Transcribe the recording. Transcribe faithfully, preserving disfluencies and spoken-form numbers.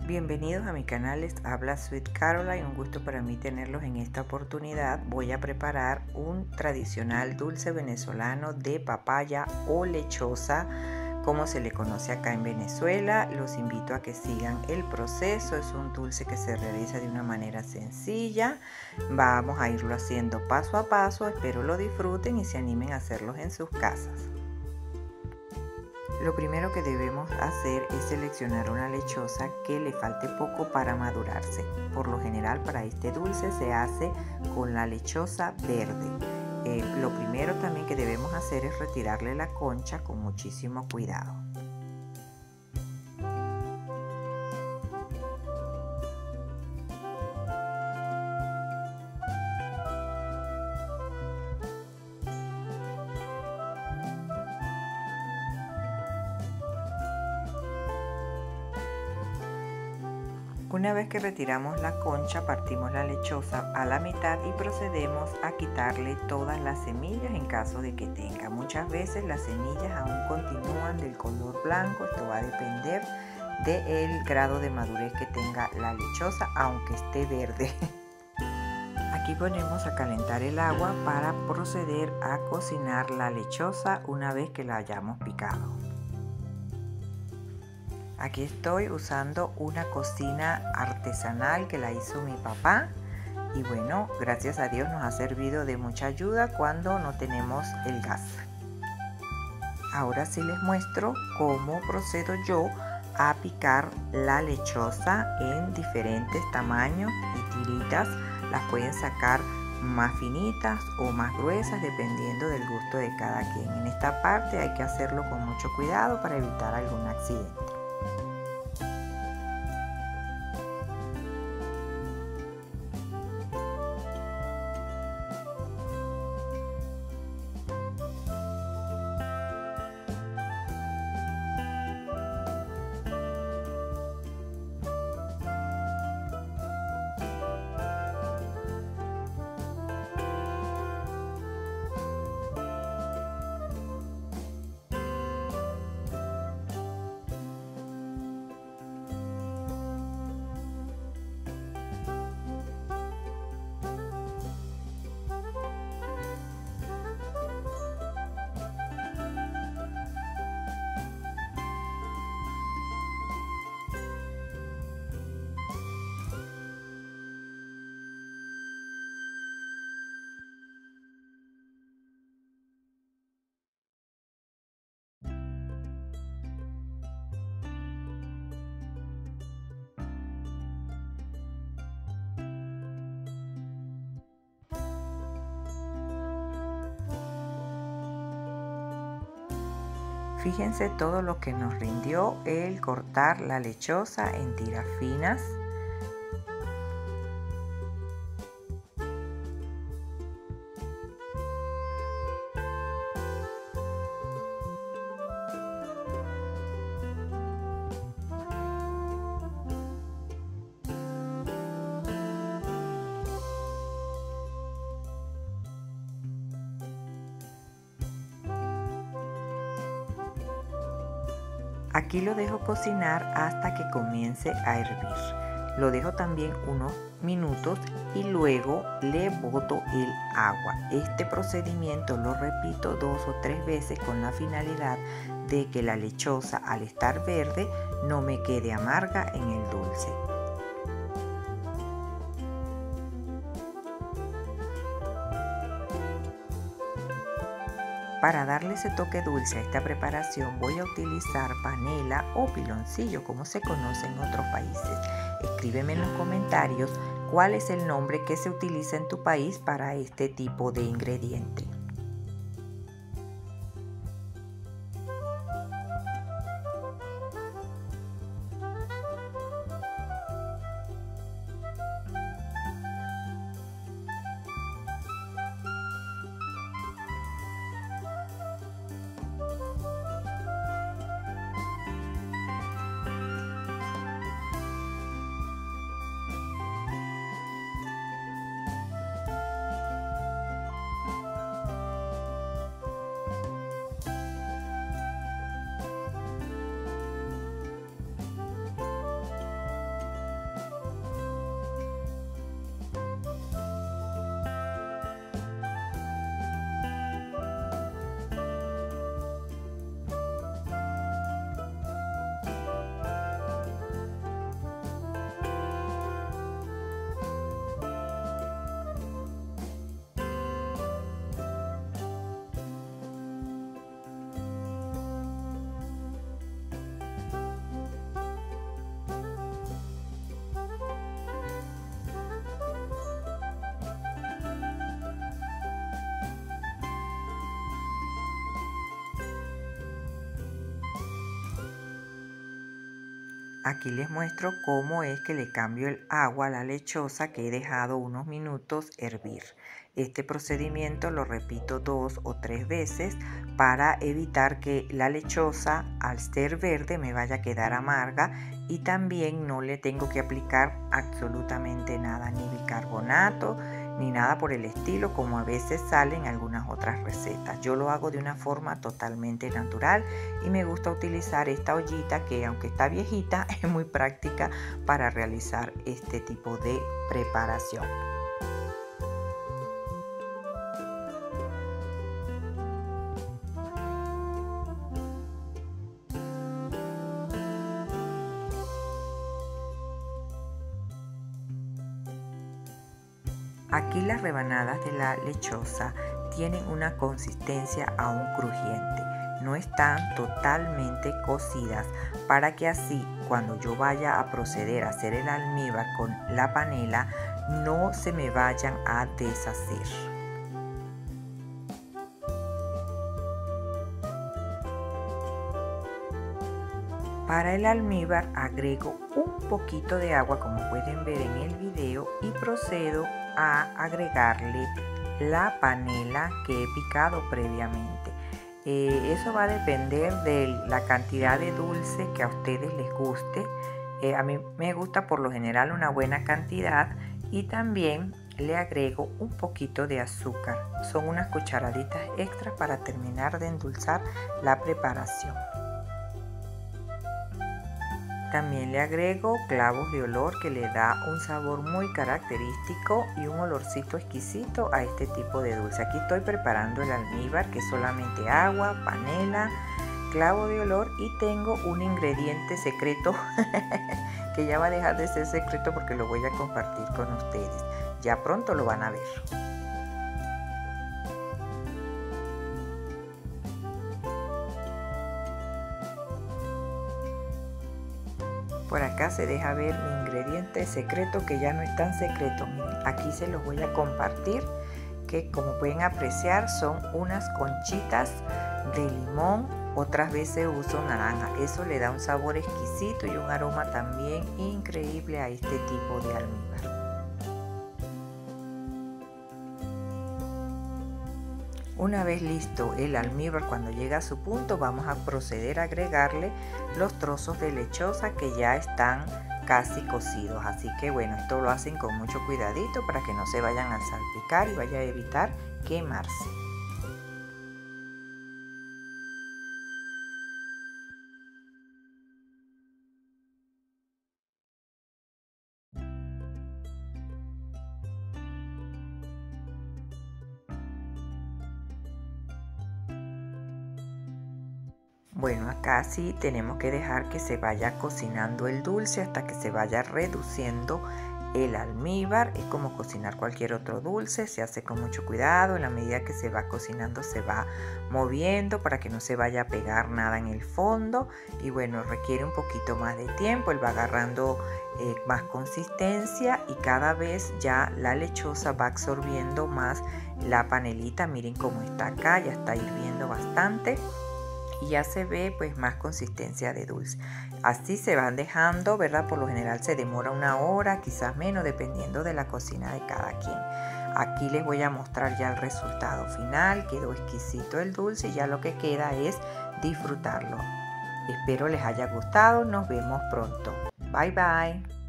Bienvenidos a mi canal, les habla Sweet Caroline, un gusto para mí tenerlos en esta oportunidad. Voy a preparar un tradicional dulce venezolano de papaya o lechosa, como se le conoce acá en Venezuela. Los invito a que sigan el proceso, es un dulce que se realiza de una manera sencilla. Vamos a irlo haciendo paso a paso, espero lo disfruten y se animen a hacerlos en sus casas. Lo primero que debemos hacer es seleccionar una lechosa que le falte poco para madurarse. Por lo general para este dulce se hace con la lechosa verde. Eh, lo primero también que debemos hacer es retirarle la concha con muchísimo cuidado. Una vez que retiramos la concha, partimos la lechosa a la mitad y procedemos a quitarle todas las semillas en caso de que tenga. Muchas veces las semillas aún continúan del color blanco, esto va a depender del grado de madurez que tenga la lechosa, aunque esté verde. Aquí ponemos a calentar el agua para proceder a cocinar la lechosa una vez que la hayamos picado. Aquí estoy usando una cocina artesanal que la hizo mi papá y bueno, gracias a Dios nos ha servido de mucha ayuda cuando no tenemos el gas. Ahora sí les muestro cómo procedo yo a picar la lechosa en diferentes tamaños y tiritas. Las pueden sacar más finitas o más gruesas dependiendo del gusto de cada quien. En esta parte hay que hacerlo con mucho cuidado para evitar algún accidente. Fíjense todo lo que nos rindió el cortar la lechosa en tiras finas. Aquí lo dejo cocinar hasta que comience a hervir. Lo dejo también unos minutos y luego le boto el agua. Este procedimiento lo repito dos o tres veces con la finalidad de que la lechosa, al estar verde, no me quede amarga en el dulce. Para darle ese toque dulce a esta preparación voy a utilizar panela o piloncillo, como se conoce en otros países. Escríbeme en los comentarios cuál es el nombre que se utiliza en tu país para este tipo de ingrediente. Aquí les muestro cómo es que le cambio el agua a la lechosa que he dejado unos minutos hervir. Este procedimiento lo repito dos o tres veces para evitar que la lechosa, al ser verde, me vaya a quedar amarga, y también no le tengo que aplicar absolutamente nada, ni bicarbonato ni nada por el estilo, como a veces salen algunas otras recetas. Yo lo hago de una forma totalmente natural y me gusta utilizar esta ollita que, aunque está viejita, es muy práctica para realizar este tipo de preparación. Aquí las rebanadas de la lechosa tienen una consistencia aún crujiente, no están totalmente cocidas, para que así cuando yo vaya a proceder a hacer el almíbar con la panela no se me vayan a deshacer. Para el almíbar agrego un poquito de agua, como pueden ver en el video, y procedo a agregarle la panela que he picado previamente. Eh, eso va a depender de la cantidad de dulce que a ustedes les guste. Eh, a mí me gusta por lo general una buena cantidad, y también le agrego un poquito de azúcar. Son unas cucharaditas extras para terminar de endulzar la preparación. También le agrego clavos de olor, que le da un sabor muy característico y un olorcito exquisito a este tipo de dulce. Aquí estoy preparando el almíbar, que es solamente agua, panela, clavo de olor, y tengo un ingrediente secreto que ya va a dejar de ser secreto porque lo voy a compartir con ustedes. Ya pronto lo van a ver. Por acá se deja ver mi ingrediente secreto, que ya no es tan secreto. Miren, aquí se los voy a compartir, que como pueden apreciar son unas conchitas de limón. Otras veces uso naranja. Eso le da un sabor exquisito y un aroma también increíble a este tipo de almíbar. Una vez listo el almíbar, cuando llega a su punto, vamos a proceder a agregarle los trozos de lechosa que ya están casi cocidos. Así que bueno, esto lo hacen con mucho cuidadito para que no se vayan a salpicar y vaya a evitar quemarse. Bueno, acá sí tenemos que dejar que se vaya cocinando el dulce hasta que se vaya reduciendo el almíbar. Es como cocinar cualquier otro dulce, se hace con mucho cuidado. En la medida que se va cocinando se va moviendo para que no se vaya a pegar nada en el fondo, y bueno, requiere un poquito más de tiempo. Él va agarrando eh, más consistencia, y cada vez ya la lechosa va absorbiendo más la panelita. Miren cómo está acá, ya está hirviendo bastante y ya se ve pues más consistencia de dulce. Así se van dejando, ¿verdad? Por lo general se demora una hora, quizás menos, dependiendo de la cocina de cada quien. Aquí les voy a mostrar ya el resultado final. Quedó exquisito el dulce y ya lo que queda es disfrutarlo. Espero les haya gustado. Nos vemos pronto. Bye bye.